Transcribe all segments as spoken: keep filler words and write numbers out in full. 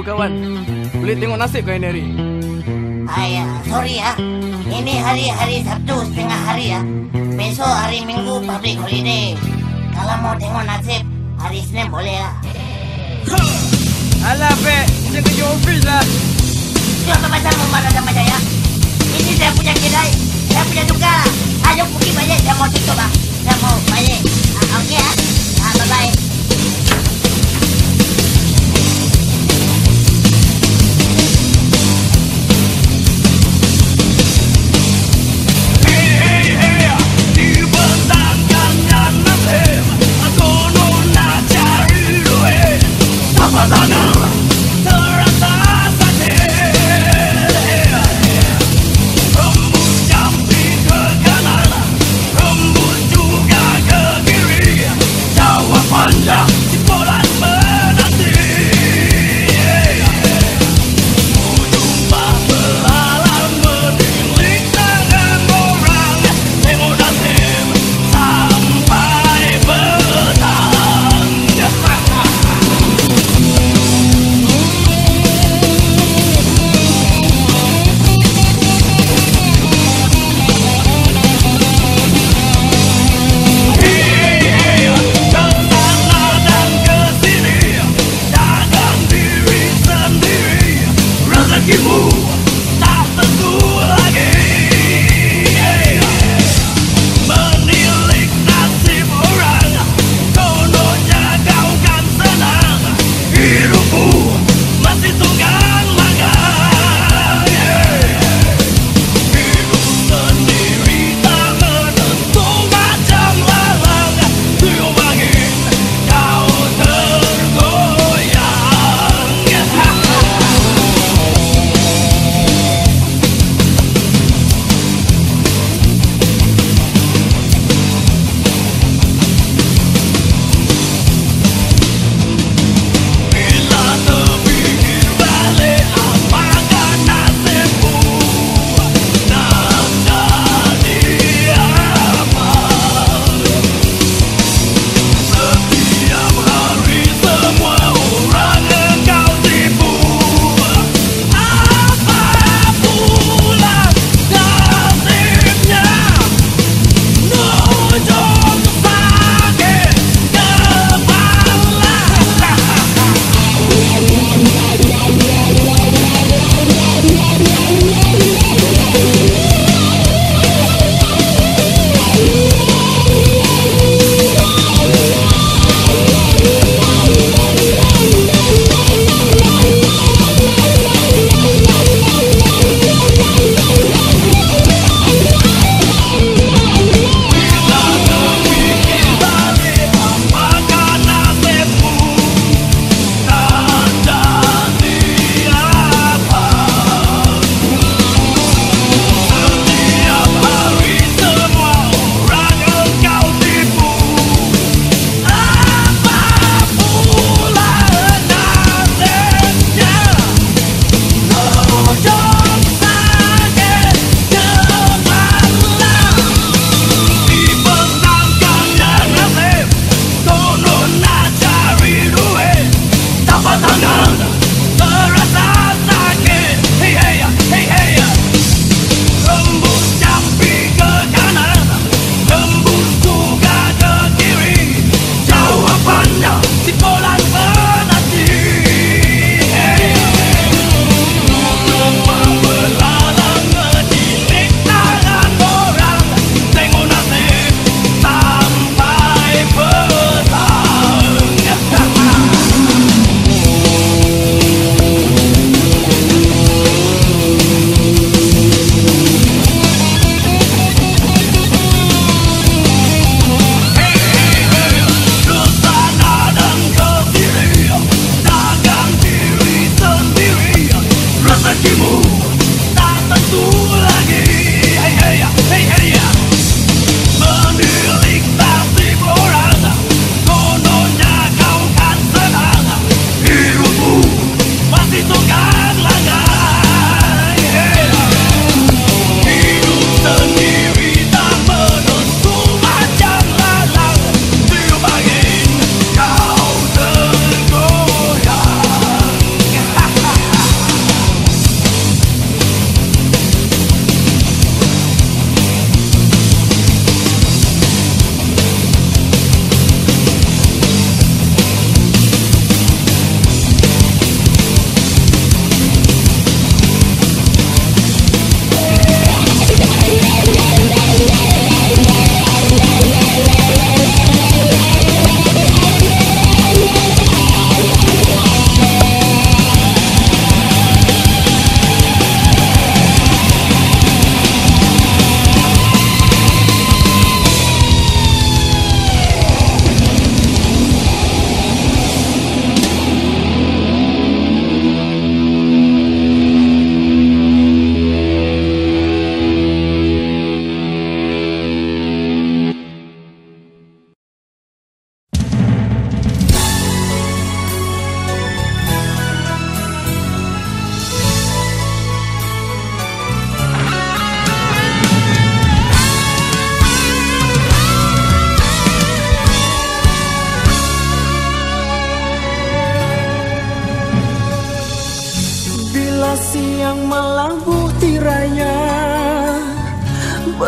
kawan. Boleh tengok nasib kau ini hari. Ayah, sorry ya. Ini hari-hari Sabtu setengah hari ya. Besok hari Minggu public holiday. Kalau mau tengok nasib, hari Senin boleh lah. Alah, Pek. Macam kerja ofis lah. Jangan macam memarah sama saya. Ini saya punya kedai. Saya punya tukar. Ayo pergi balik. Saya mau tutup lah. Saya mau balik. Ah, Okey ya. Ah, bye-bye.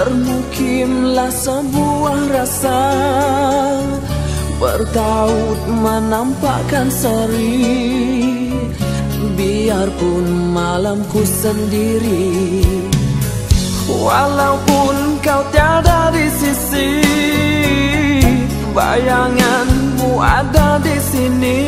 Bermukimlah sebuah rasa, bertaut menampakkan seri. Biarpun malamku sendiri, walaupun kau tiada di sisi, bayanganmu ada di sini.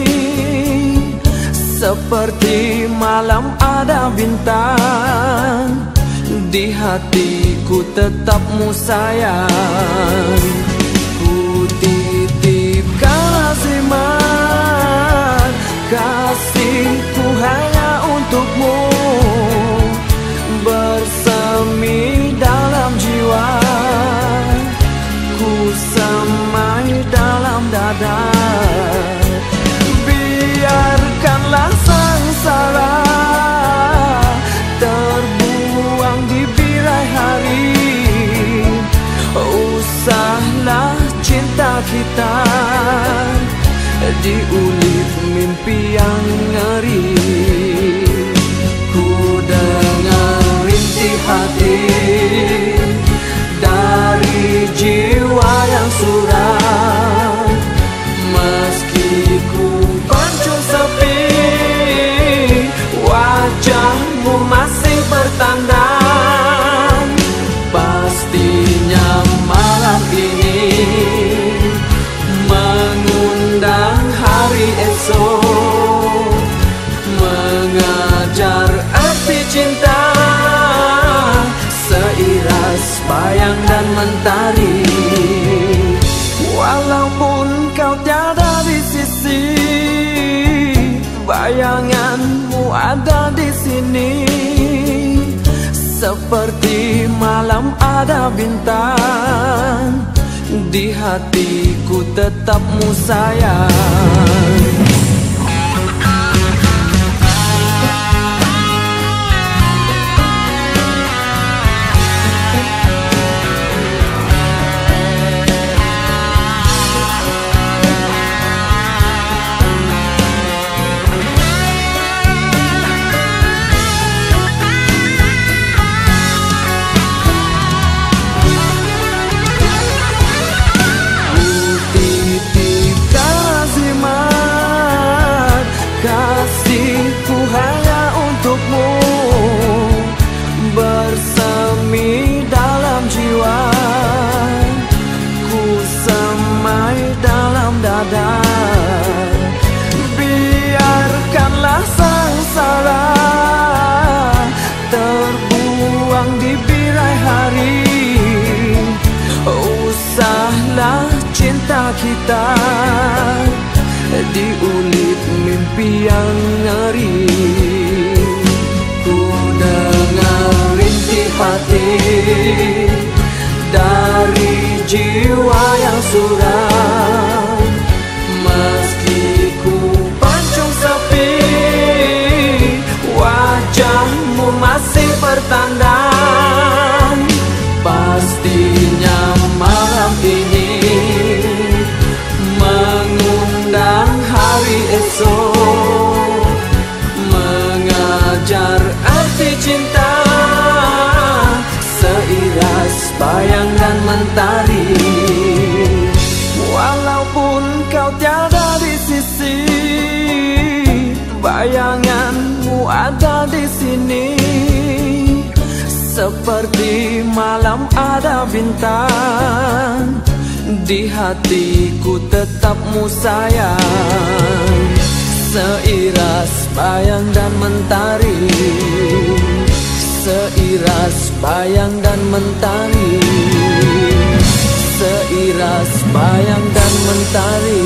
Seperti malam ada bintang, di hatiku tetapmu sayang. Ku titipkan azimat, kasihku hanya untukmu, bersemi dalam jiwa, ku semai dalam dada. Biarkanlah sengsara terbuang di birai hari, usahlah cinta kita diulik mimpi yang ngeri. Ku dengar rintih hati dari jiwa yang suram, meski ku pancung sepi, wajahmu masih bertandang. Pastinya malam ini mengundang hari esok, mengajar arti cinta, seiras bayang dan mentari. Walaupun kau tiada di sisi, bayanganmu ada di sini. Seperti malam ada bintang, di hatiku tetapmu sayang. Kasihku hanya untukmu, bersemi dalam jiwa, ku semai dalam dada. Biarkanlah sengsara terbuang di birai hari, usahlah cinta kita diulik mimpi yang ngeri. Ku dengar rintih hati dari jiwa yang suram, meski ku pancung sepi, wajahmu masih bertandang. Pastinya malam ini mengundang hari esok, mengajar arti cinta, seiras bayang dan mentari. Walaupun kau tiada di sisi, bayanganmu ada di sini. Seperti malam ada bintang, di hatiku tetapmu sayang. Seiras bayang dan mentari, seiras bayang dan mentari, seiras bayang dan mentari.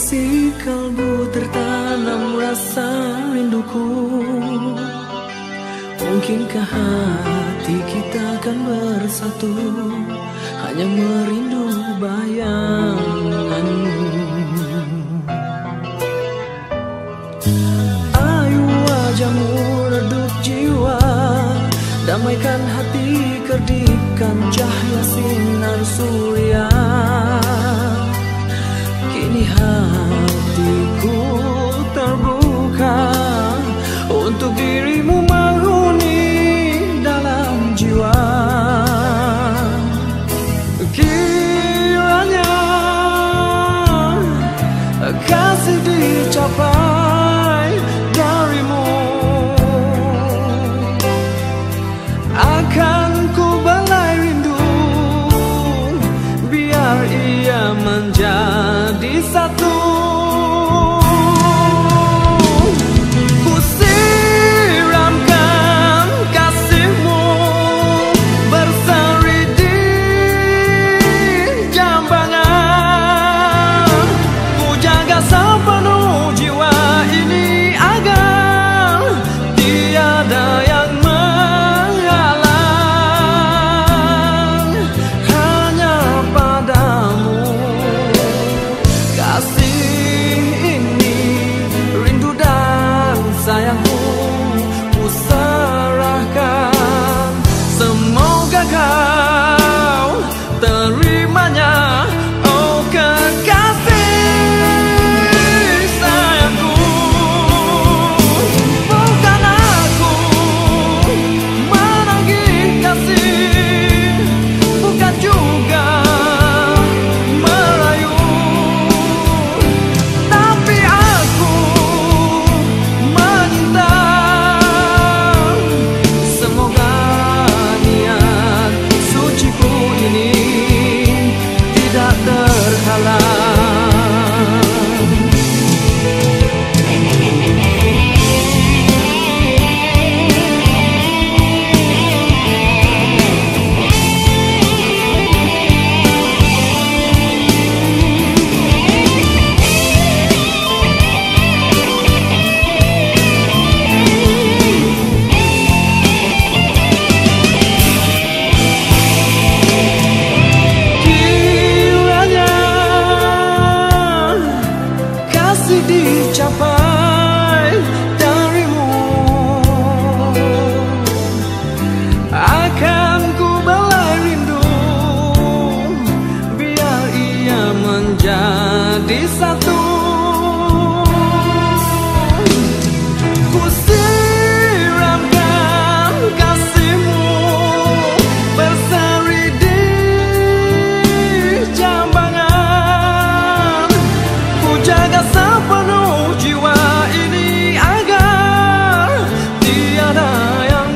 isi kalbu tertanam rasa rinduku. Mungkinkah hati kita akan bersatu, hanya merindu bayanganmu. Ayu wajahmu redup jiwa, damaikan hati, kedipkan cahaya sinar surya. Kini hatiku terbuka untuk dirimu menghuni dalam jiwa. Kiranya kasih dicapai darimu, akan ku belai rindu, biar ia menjadi satu. Ku siramkan kasihmu berseri di jambangan. Ku jaga sepenuh jiwa ini agar tiada yang menghalang. Hanya padamu kasih ini, rindu dan sayangku ku serahkan. Semoga kau terimanya, oh kekasih sayangku. Bukan aku menagih kasih, bukan juga merayu, tapi aku meminta. Semoga niat suciku ini tidak terhalang. Kiranya kasih dicapai darimu, akan ku belai rindu, biar ia menjadi satu. Ku siramkan kasihmu berseri di jambangan. Ku jaga sepenuh jiwa ini agar tiada yang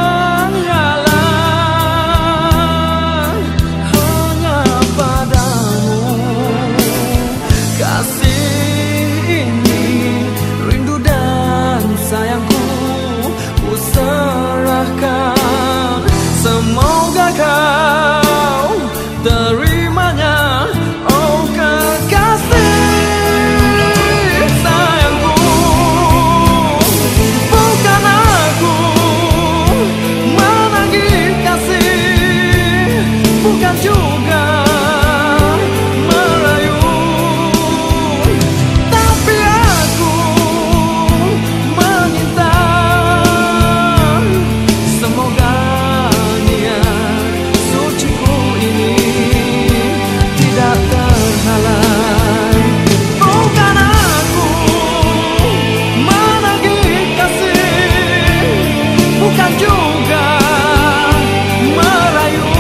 menghalang. Hanya padamu kasih ini, rindu dan sayangku ku serahkan. Semoga kau terimanya, oh kekasih sayangku. Bukan aku menagih kasih, bukan juga merayu, tapi aku meminta. Semoga niat suciku ini tidak terhalang. Bukan aku menagih kasih, bukan juga merayu,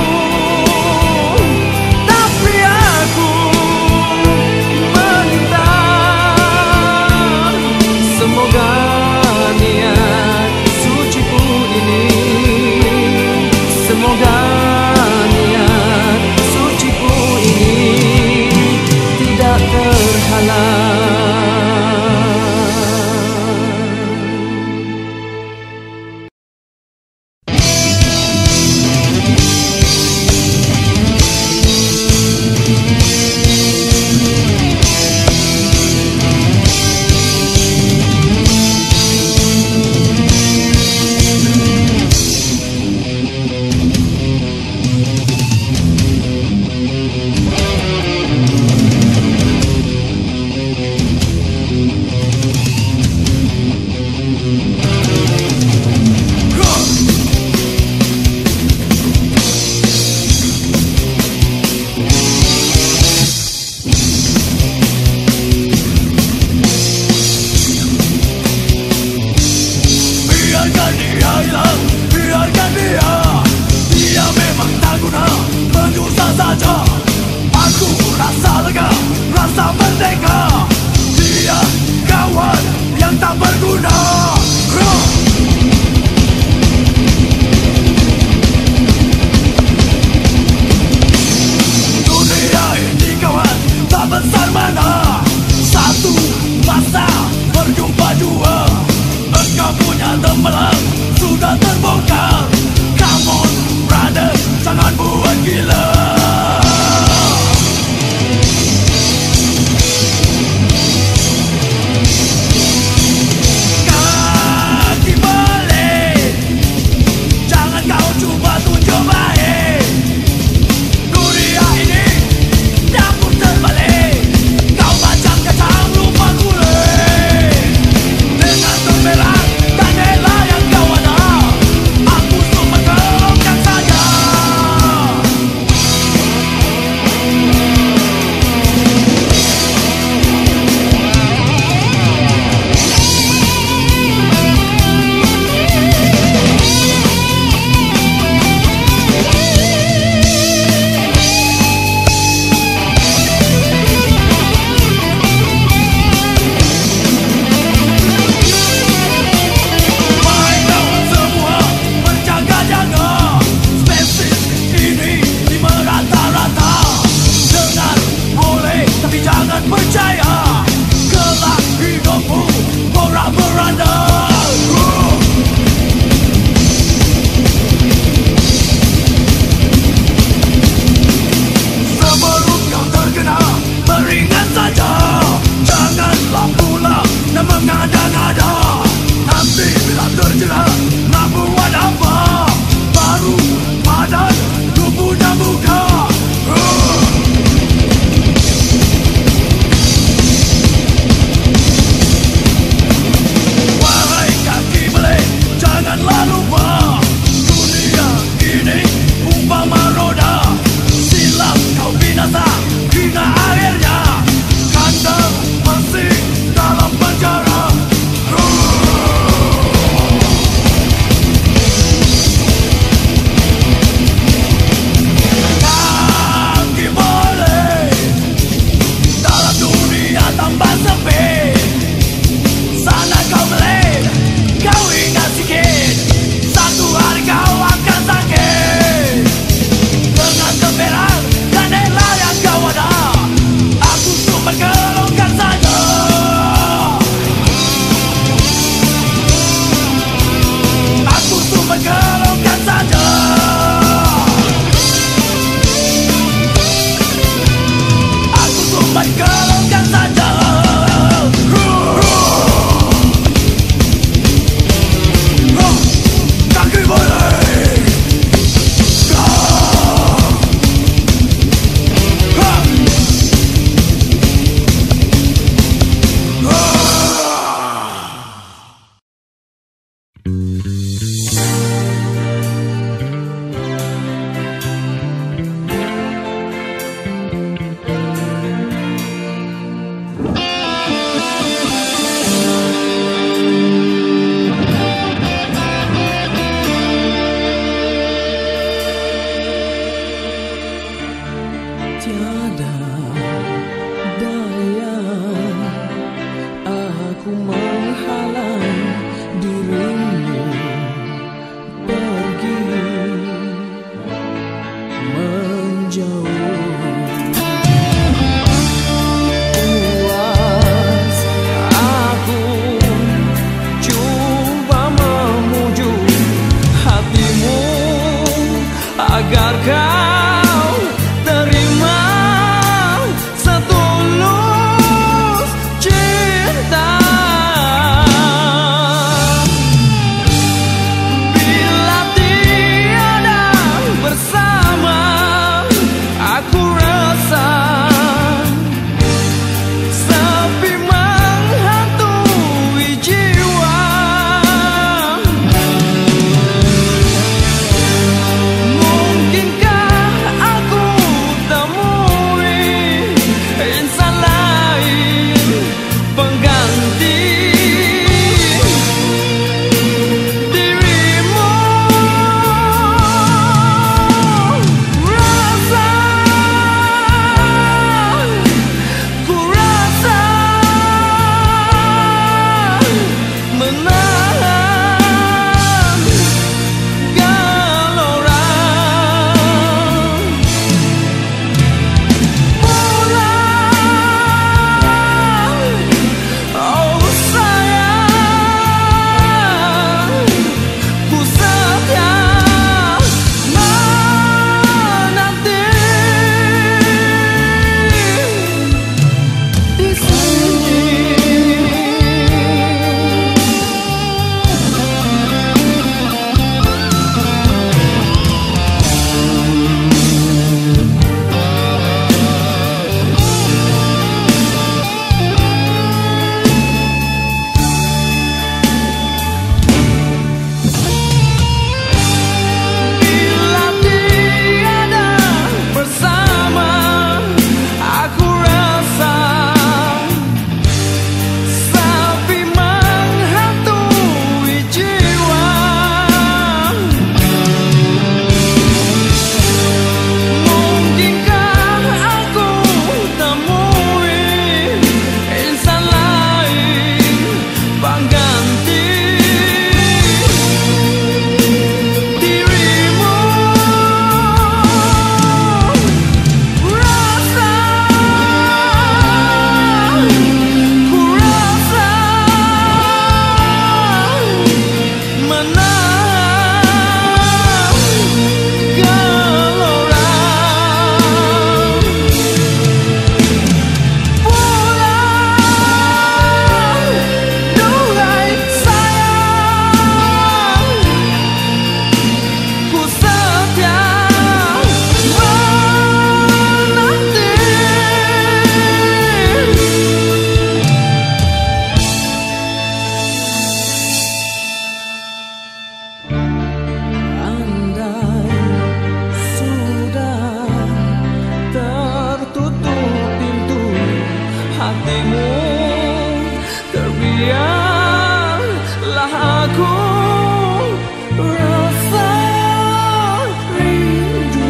tapi aku meminta. Semoga niat suciku ini, semoga niat suciku ini tidak terhalang. Satu masa berjumpa dua, engkau punya tembelang sudah terbongkar. Come on brother, jangan buat gila. Kaki balik, jangan kau cuba tunjuk baik. Dunia ini dapur terbalik, kau macam kacang lupa kulit. Dengan tembelang dan rela yang kau ada, aku cuma kelongkan saja. Mainkan semua berjaga-jaga, spesies ini di merata-rata. Dengar boleh tapi jangan percaya, kelak hidupmu porak-poranda. Sebelum kau terkena, beringat saja, janganlah pula nak mengada-ngada. Nanti bila terjerat, nak buat apa? Baru padan lu punya muka. uh. Wahai kaki balik, janganlah lupa, dunia ini umpama roda. Silap kau binasa hingga akhirnya, kandang masih dalam penjara. Kaki balik, dalam dunia tambah sepi. Sana kau balik, kau ingat sikit, satu hari kau akan sakit. Dengan tembelang dan rela yang kau ada, aku cuma kelongkan saja. Aku cuma kelongkan saja. Aku cuma kelongkan saja. Kaki balik. Tiada daya aku menghalang dirimu pergi menjauh. Puas aku cuba memuju hatimu agar kau terima setulus cinta. Bila tiada bersama, aku rasa sepi menghantui jiwa. Mungkinkah aku temui insan lain pengganti dirimu? Rasa, ku rasa menahan gelora. Pulang hatimu, terbiarlah aku rasa rindu.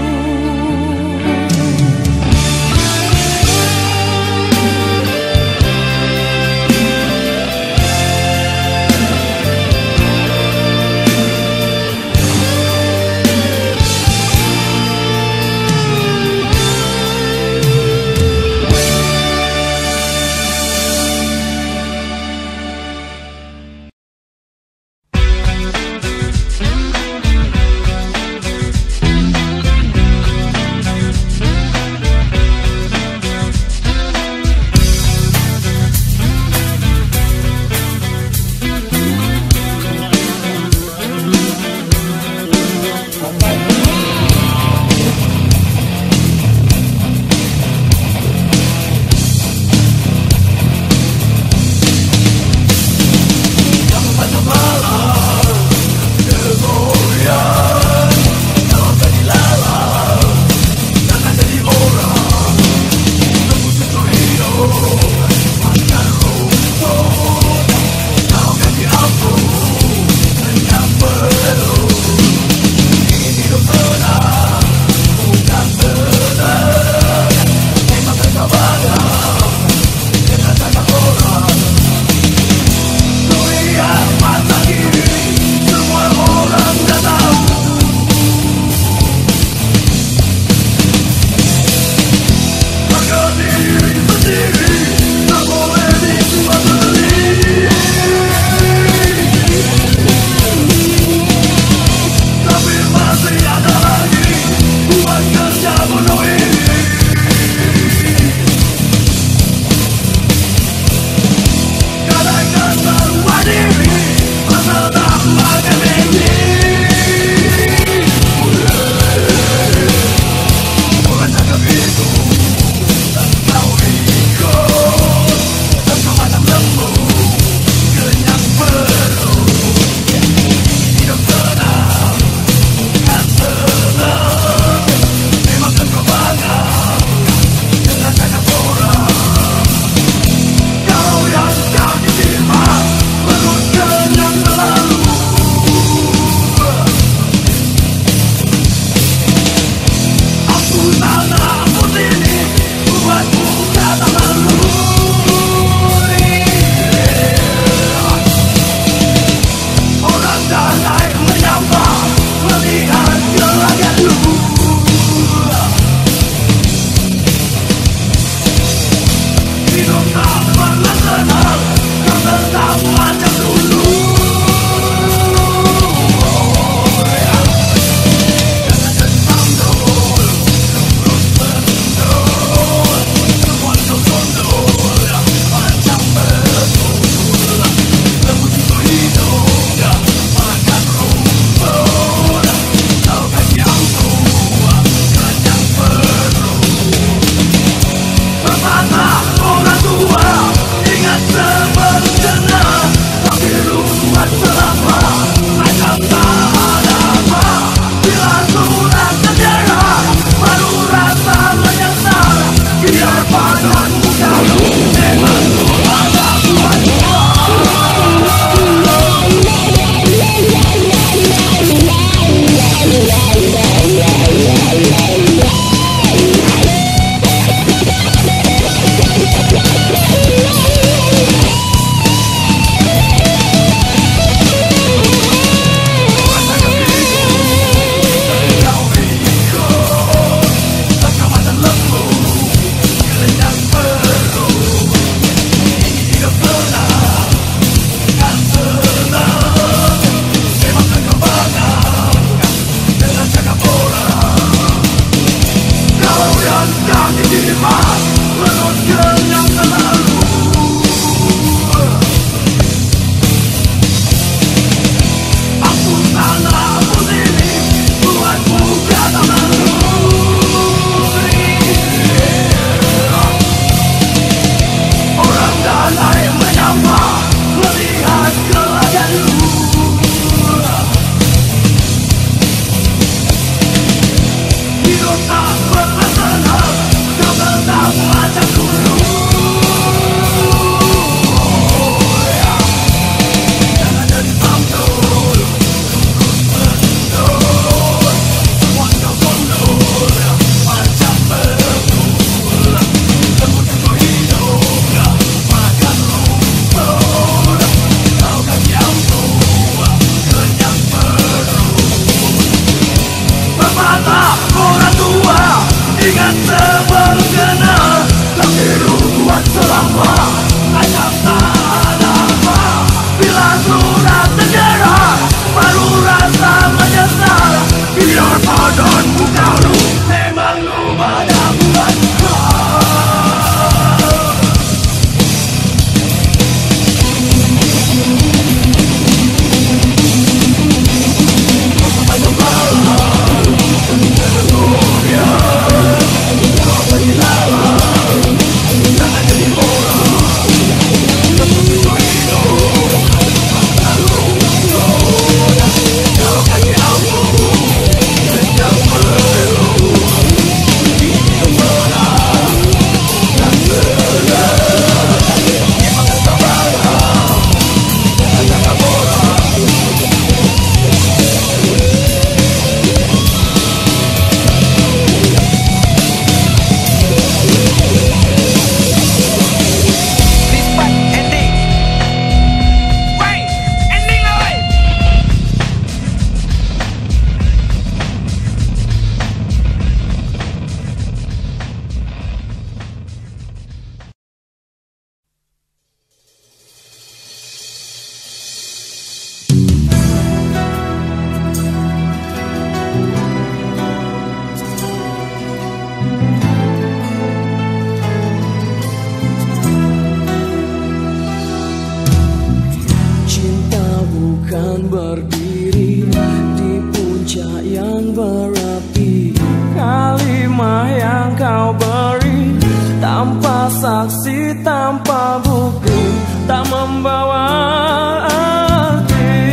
berdiri di puncak yang berapi. Kalimat yang kau beri tanpa saksi, tanpa bukti, tak membawa arti.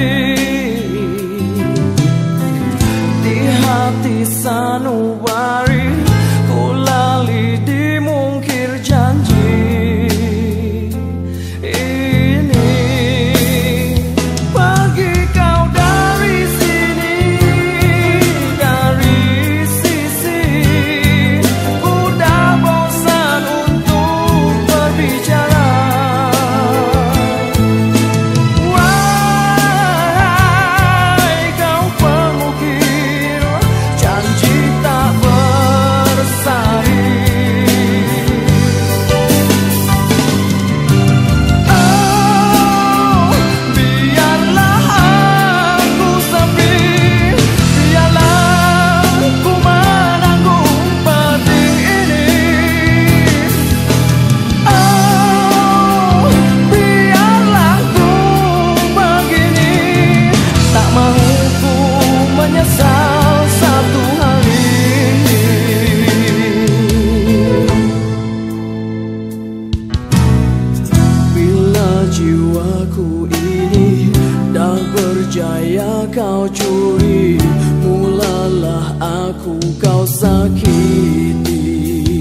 Di hati sanubari ku lali di mungkir janji ini. Pergi kau dari sini, dari sisi, ku dah bosan untuk berbicara. Wahai kau pengukir janji tak bersari. Oh, biarlah aku sepi, biarlah ku menanggung pedih ini. Oh, biarlah ku begini, tak mau ku menyesal satu hari. Bila jiwaku ini dah berjaya kau curi, mulalah aku kau sakiti.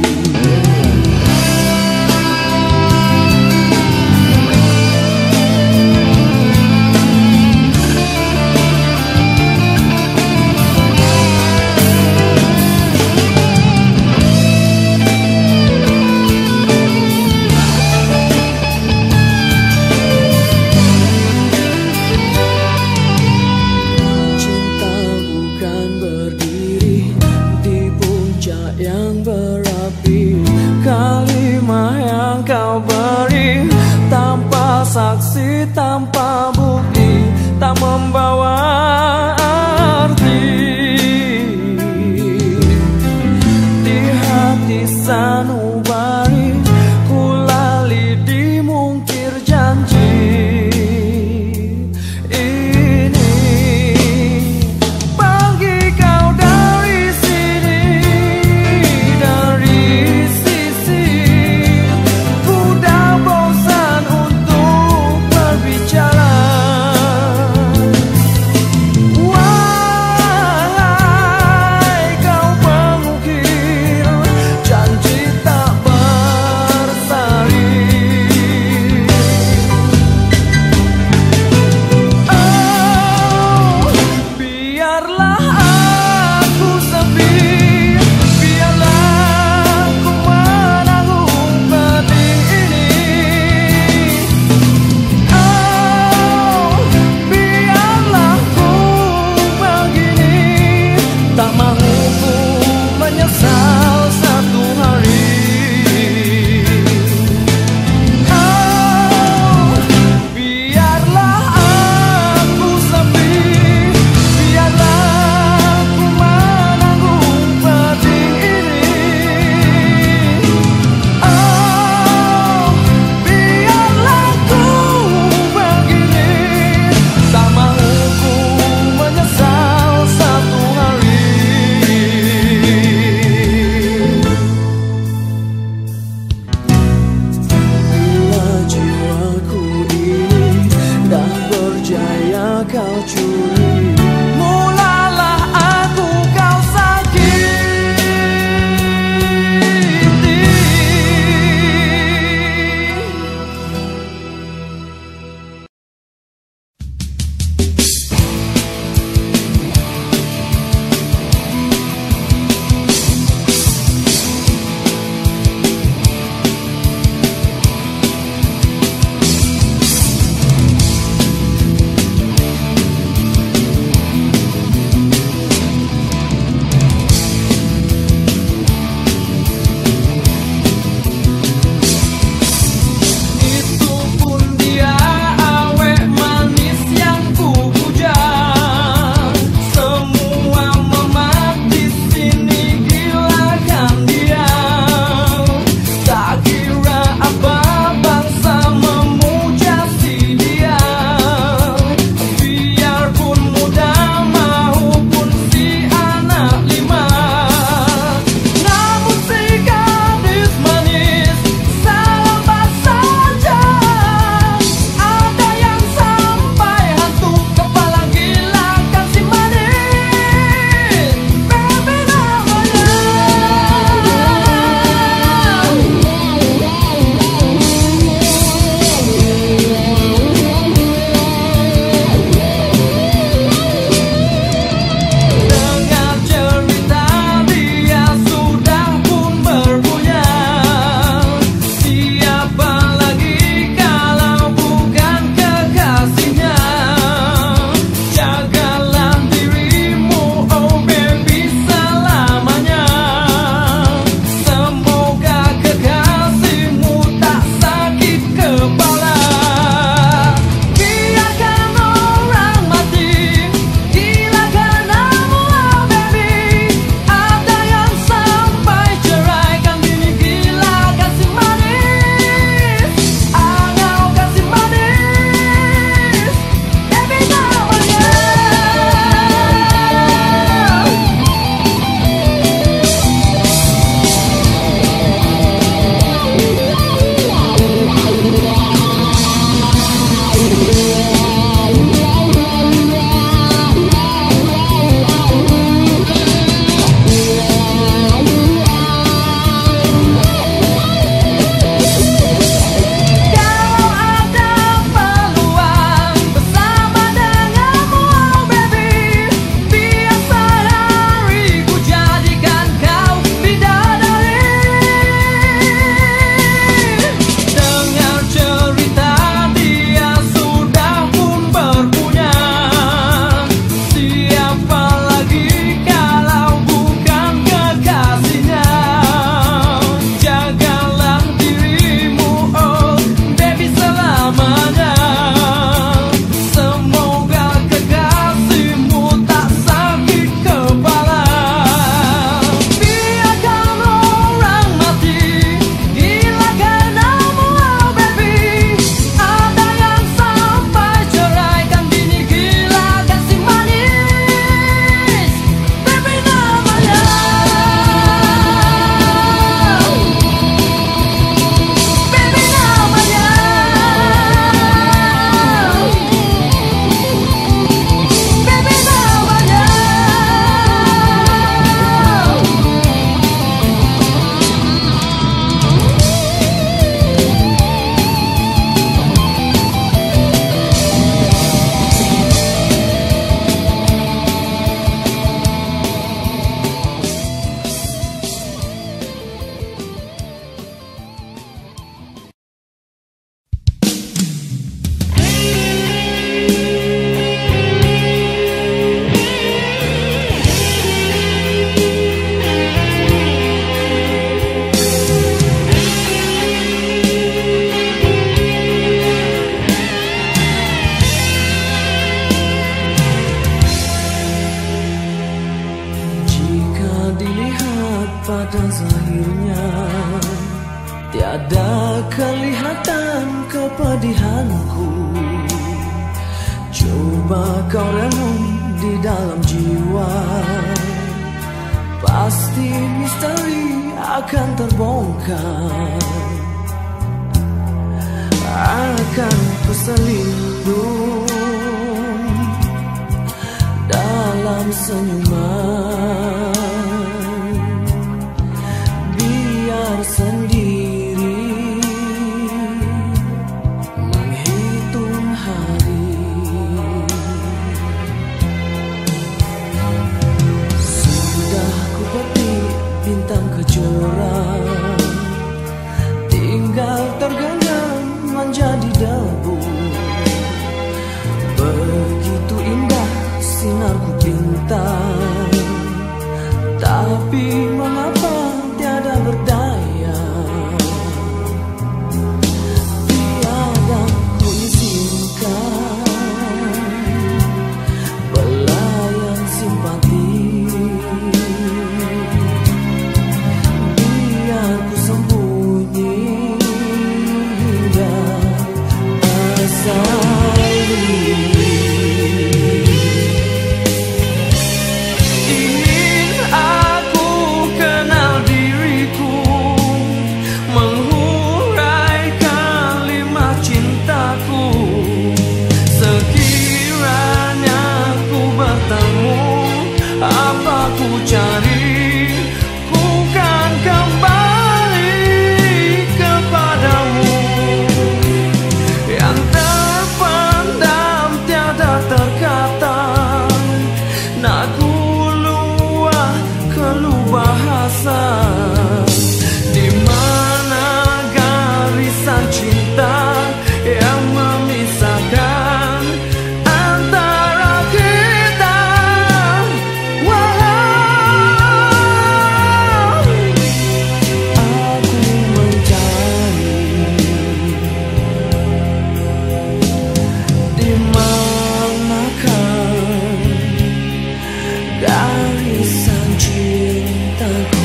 Cinta bukan berdiri di puncak yang berapi. Kalimat yang kau beri tanpa saksi, tanpa bukti, tak membawa arti. Di hati sanubari ku lali di mungkir janji ini. Pergi kau dari sini, dari sisi, ku dah bosan untuk berbicara. dengan kepedihanku. Coba kau renung di dalam jiwa, pasti misteri akan terbongkar. Akan ku selindung dalam senyuman, biar sendiri menghitung hari. Sudah ku petik bintang kejora, tinggal tergenggam menjadi debu. Begitu indah sinarku bintang, tapi mengapa tiada berdaya? Tiada ku izinkan belayan simpati, biar ku sembunyi ingin aku kenal diriku, menghurai kalimat cintaku. Sekiranya ku bertemu, apa ku cari, ku kan kembali kepadamu. Yang terpendam tiada terkata, nak ku luah keluh bahasa. Di mana garisan cinta yang memisahkan antara kita? Walau aku mencari di manakah garisan cintaku.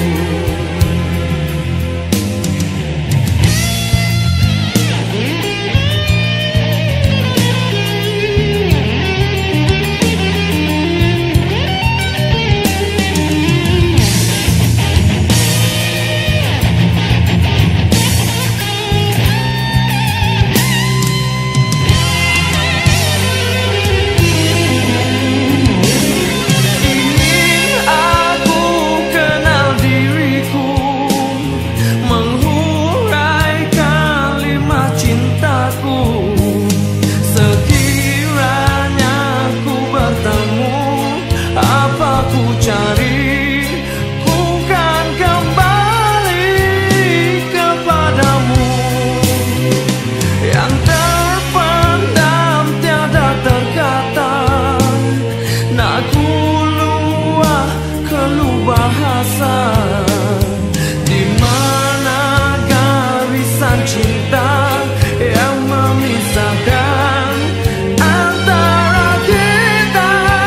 Cari, ku kan kembali kepadamu. Yang terpendam tiada terkata, nak ku luah keluh bahasa. Di mana garisan cinta yang memisahkan antara kita?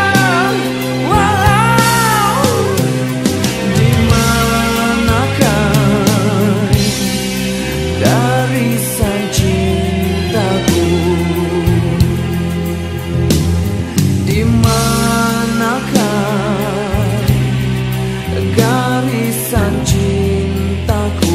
Garisan cintaku, di manakah garisan cintaku?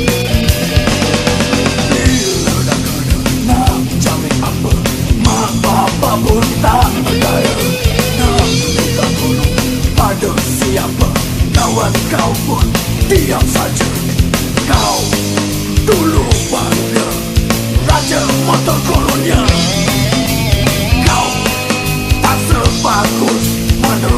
Bila dah kena nak jamin apa, mak apapun tak berdaya. Nak minta tolong pada siapa, kawan kau pun diam saja. Kau dulu bangga raja motor kolonial. Kau tak sebagus mana.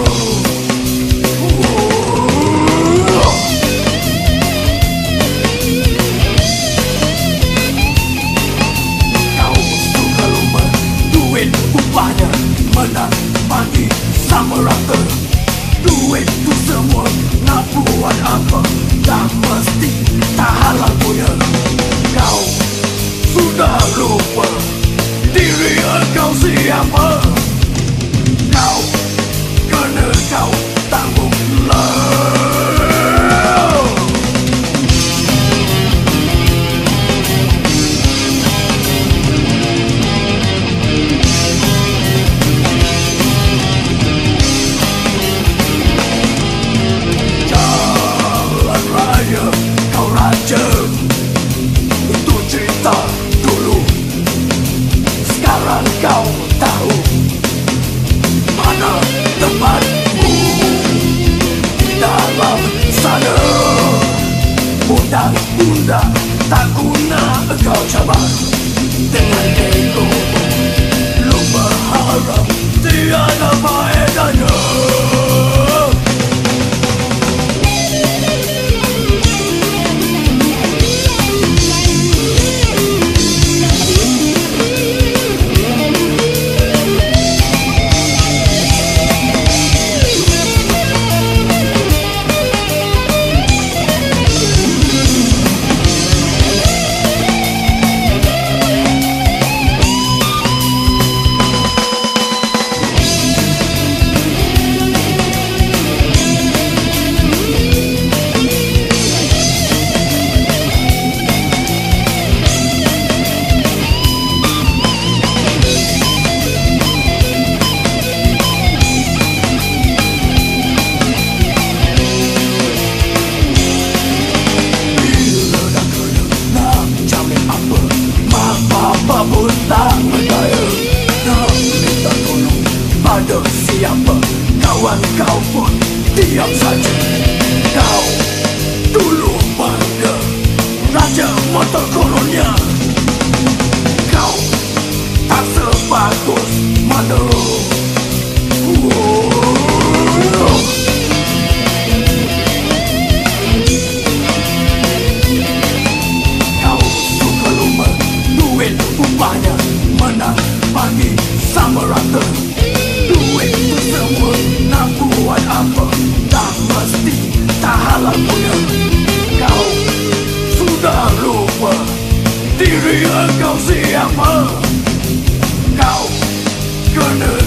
Upahnya menang bagi sama rata. Duit tu semua nak buat apa, tak mesti tak halal punya. Kau sudah lupa diri engkau siapa. Kau kena kau tangguhlah. Itu cerita dulu, sekarang kau tahu mana tempatmu di dalam sana. Undang-undang tak guna engkau cabar dengan ego. Lu berharap tiada faedahnya. Apapun tak berdaya. Nak minta tolong pada siapa, kawan kau pun diam saja. Kau dulu bangga raja motor kolonial. Kau tak sebagus mana. Upahnya menang bagi sama rata. Duit tu semua nak buat apa, tak mesti tak halal punya. Kau sudah lupa diri engkau siapa. Kau kena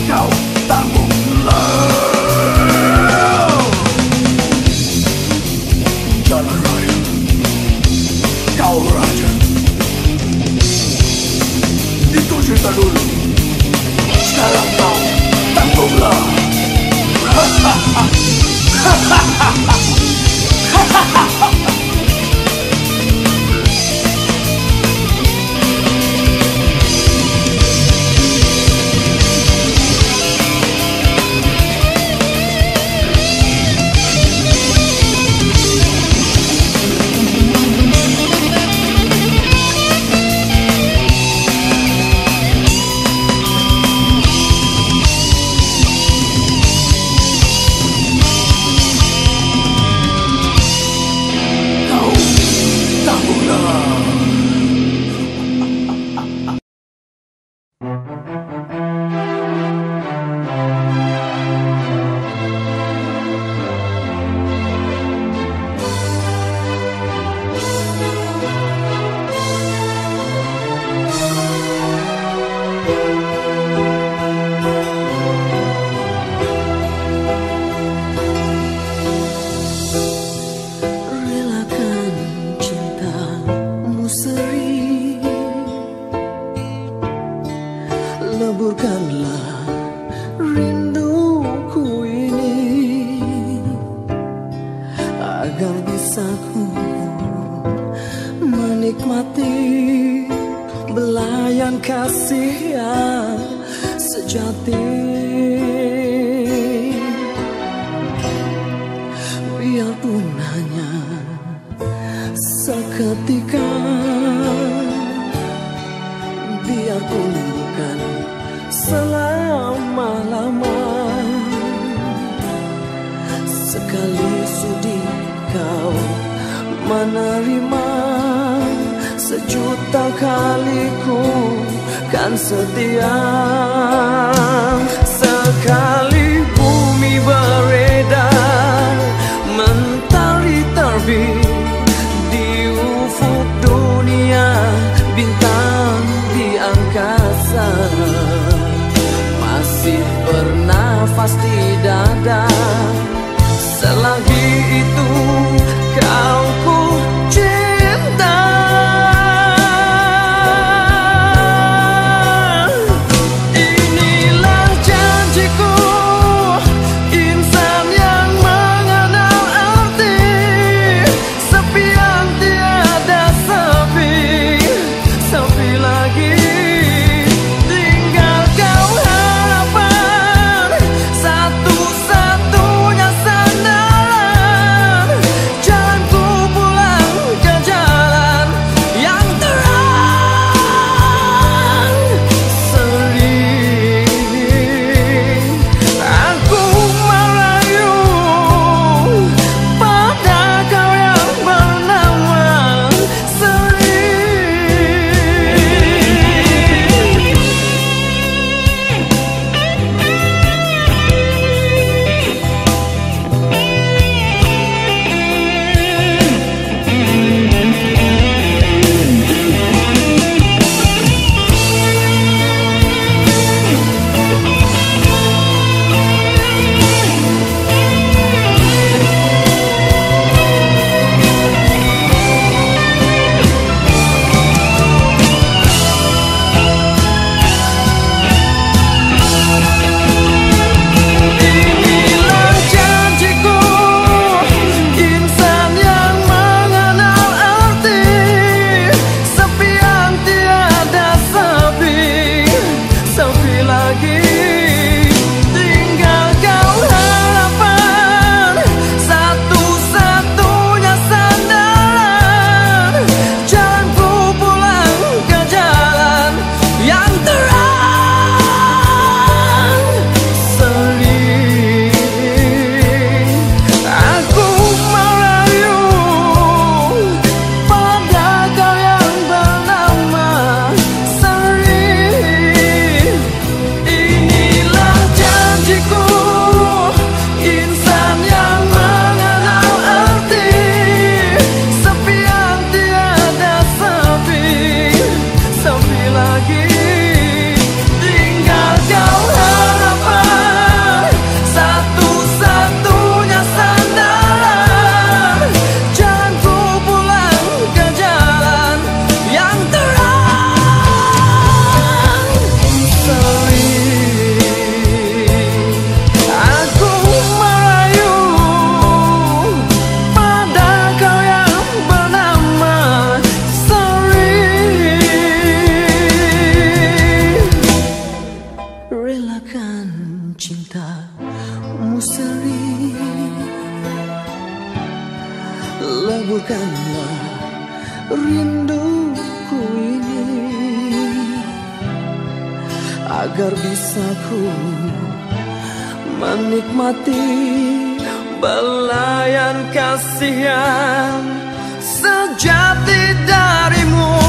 sejati. Biarpun hanya seketika, biarpun bukan selama-lama, sekali sudi kau menerima, sejuta kali ku kan setia. Sekali bumi beredar, mentari terbit di ufuk dunia, bintang di angkasa masih bernafas di dada. Selagi itu kau ku cinta. Inilah janjiku, insan yang mengenal arti sepi yang tiada sepi. Sepi lagi tinggal kau harapan, satu-satunya sandaran. Jangan ku pulang ke jalan yang terang. Sering aku merayu pada kau yang bernama Sering. Inilah janjiku, insan yang mengenal arti sepi yang tiada sepi. Sepi lagi tinggal kau harapan, satu-satunya sandaran. Jangan ku pulang ke jalan yang terang. Sering aku merayu pada kau yang bernama Sering. Inilah janjiku, insan yang mengenal arti sepi yang tiada sepi. Sepi lagi tinggal kau harapan, satu-satunya sandaran. Jangan ku pulang ke jalan yang terang. Sering aku merayu pada kau yang bernama Sering. Relakan cintamu Sering, leburkanlah rinduku ini, agar bisa ku menikmati belayan kasih yang sejati darimu.